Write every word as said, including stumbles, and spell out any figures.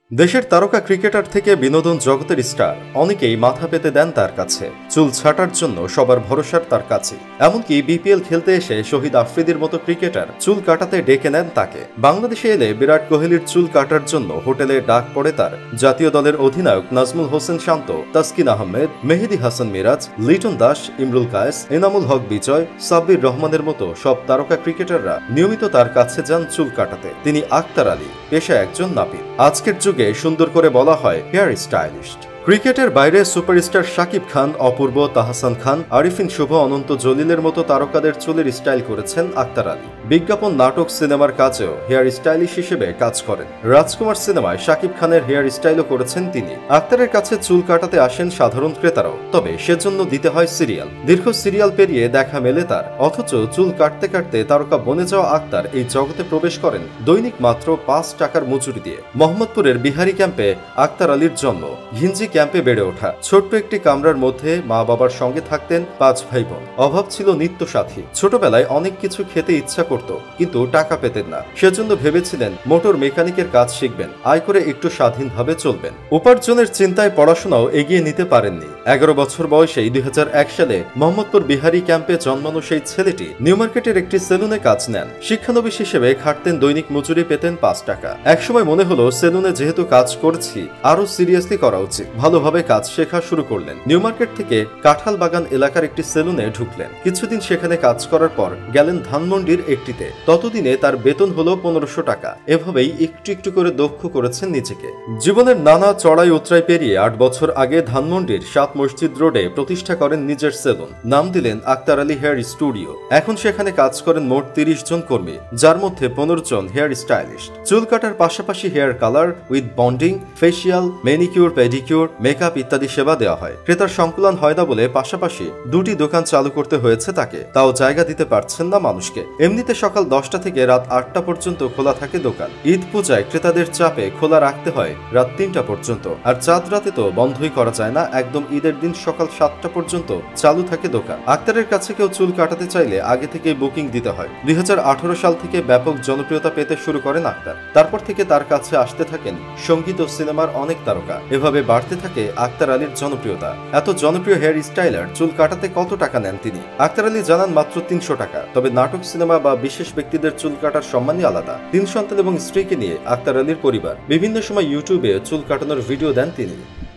দেশের তারকা ক্রিকেটার থেকে বিনোদন জগতের স্টার অনেকেই মাথা পেতে দেন তার কাছে। চুল ছাটার জন্য সবার ভরসার তার কাছে। এমনকি বিপিএল খেলতে এসে শহীদ আফ্রিদির মতো ক্রিকেটার চুল কাটাতে ডেকে নেন তাকে। বাংলাদেশে এলে বিরাট কোহলির চুল কাটার জন্য হোটেলে ডাক পড়ে তার। জাতীয় দলের অধিনায়ক নাজমুল হোসেন শান্ত, তাসকিন আহমেদ, মেহেদী হাসান মিরাজ, লিটন দাস, ইমরুল কায়েস, এনামুল হক বিজয়, সাব্বির রহমানের মতো সব তারকা ক্রিকেটাররা নিয়মিত তার কাছে যান চুল কাটাতে। তিনি আক্তার আলী, পেশায় একজন নাপিত। আজকের যুগে সুন্দর করে বলা হয় হেয়ার স্টাইলিস্ট। ক্রিকেটের বাইরে সুপারস্টার শাকিব খান, অপূর্ব, তাহসান খান, আরিফিন শুভ, অনন্ত জলিলের মতো তারকাদের চুলের স্টাইল করেছেন আক্তার আলী। বিজ্ঞাপন, নাটক, সিনেমার কাজেও হেয়ার স্টাইলিশ হিসেবে কাজ করেন। রাজকুমার সিনেমায় শাকিব খানের হেয়ার স্টাইলও করেছেন তিনি। আক্তারের কাছে চুল কাটাতে আসেন সাধারণ ক্রেতারাও, তবে সেজন্য দিতে হয় সিরিয়াল। দীর্ঘ সিরিয়াল পেরিয়ে দেখা মেলে তার। অথচ চুল কাটতে কাটতে তারকা বনে যাওয়া আক্তার এই জগতে প্রবেশ করেন দৈনিক মাত্র পাঁচ টাকার মজুরি দিয়ে। মোহাম্মদপুরের বিহারি ক্যাম্পে আক্তার আলীর জন্ম। ঘিঞ্জি ক্যাম্পে বেড়ে ওঠা। ছোট্ট একটি কামরার মধ্যে মা বাবার সঙ্গে থাকতেন পাঁচ ভাই বোন। অভাব ছিল নিত্য সাথী। ছোটবেলায় অনেক কিছু খেতে ইচ্ছা করত, কিন্তু টাকা পেতেন না। সেজন্য ভেবেছিলেন মোটর মেকানিকের কাজ শিখবেন, আয় করে একটু স্বাধীনভাবে চলবেন। উপার্জনের চিন্তায় পড়াশোনাও এগিয়ে নিতে পারেননি। এগারো বছর বয়সেই দুই হাজার এক সালে মোহাম্মদপুর বিহারি ক্যাম্পে জন্মানো সেই ছেলেটি নিউ মার্কেটের একটি সেলুনে কাজ নেন। শিক্ষানবিশ হিসেবে খাটতেন, দৈনিক মজুরি পেতেন পাঁচ টাকা। একসময় মনে হলো সেলুনে যেহেতু কাজ করছি, আরো সিরিয়াসলি করা উচিত। ভালোভাবে কাজ শেখা শুরু করলেন। নিউ মার্কেট থেকে কাঁঠাল বাগান এলাকার একটি সেলুনে ঢুকলেন। কিছুদিন সেখানে কাজ করার পর গেলেন ধানমন্ডির একটিতে। ততদিনে তার বেতন হলো পনেরোশো টাকা। এভাবেই একটু একটু করে দক্ষ করেছেন নিজেকে। জীবনের নানা চড়াই উতরাই পেরিয়ে আট বছর আগে ধানমন্ডির সাত মসজিদ রোডে প্রতিষ্ঠা করেন নিজের সেলুন। নাম দিলেন আক্তার আলী হেয়ার স্টুডিও। এখন সেখানে কাজ করেন মোট তিরিশ জন কর্মী, যার মধ্যে পনেরো জন হেয়ার স্টাইলিস্ট। চুল কাটার পাশাপাশি hair colour with bonding, facial, manicure, pedicure, makeup ইত্যাদি সেবা দেওয়া হয়। ক্রেতার সংকুলান হয় না বলে পাশাপাশি দুটি দোকান চালু করতে হয়েছে তাকে। তাও জায়গা দিতে পারছেন না মানুষকে। এমনিতে সকাল দশটা থেকে রাত আটটা পর্যন্ত খোলা থাকে দোকান। ঈদ পূজায় ক্রেতাদের চাপে খোলা রাখতে হয় রাত তিনটা পর্যন্ত। আর চাঁদ রাতে তো বন্ধই করা যায় না, একদম ঈদের দিন সকাল সাতটা পর্যন্ত চালু থাকে দোকান। আক্তারের কাছে কেউ চুল কাটাতে চাইলে আগে থেকে বুকিং দিতে হয়। দুই হাজার আঠারো সাল থেকে ব্যাপক জনপ্রিয়তা পেতে শুরু করেন আক্তার। তারপর থেকে তার কাছে আসতে থাকেন সঙ্গীত ও সিনেমার অনেক তারকা। এভাবে বাড়তে থাকে আক্তার আলীর জনপ্রিয়তা। এত জনপ্রিয় হেয়ার স্টাইলার চুল কাটাতে কত টাকা নেন তিনি? আক্তার আলী জানান মাত্র তিনশো টাকা। তবে নাটক, সিনেমা বা বিশেষ ব্যক্তিদের চুল কাটার সম্মানই আলাদা। তিন সন্তান এবং স্ত্রীকে নিয়ে আক্তার আলীর পরিবার। বিভিন্ন সময় ইউটিউবে চুল কাটানোর ভিডিও দেন তিনি।